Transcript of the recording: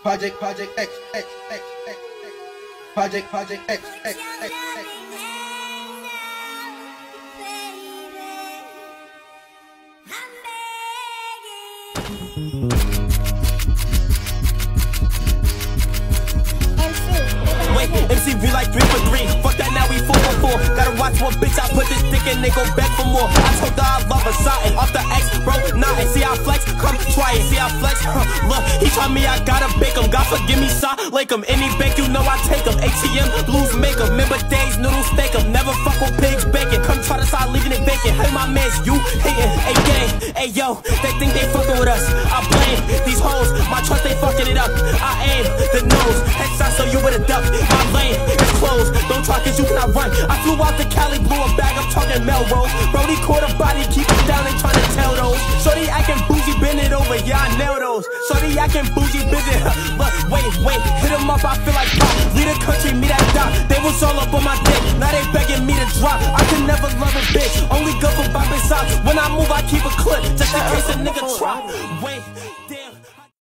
Project X, Project X. Wait, MCV like 3 for 3. Fuck that, now we 4 for 4. Gotta watch one bitch, I put this dick and they go back for more. I told her I love her, something off the X, bro, nah. And see I flex, come try it, see I flex, look, he told me I gotta bake him. God forgive me, son, like him. Any bake, you know I take him. ATM, blues make him. Remember days, noodles steak him. Never fuck with pigs, bacon. Come try to start leaving it vacant. Hey, my mans, you hating. Hey, gang, hey, yo, they think they fucking with us. I blame these hoes, my trust, they fucking it up. I aim the nose, headshot so you with a duck. My lane is closed, don't try cause you cannot run. I flew out to Cali, blew a bag, I'm talking Melrose. Brody caught a body, keep it down, they tryna tell those. Shorty acting bougie, bend it over, yeah, I nail those. Shorty acting bougie, bend it, look, wait, hit him up, I feel like pop. Lead the country, me that dot. They was all up on my dick, now they begging me to drop. I can never love a bitch, only good for bopping socks. When I move, I keep a clip, just in case a nigga drop. Wait.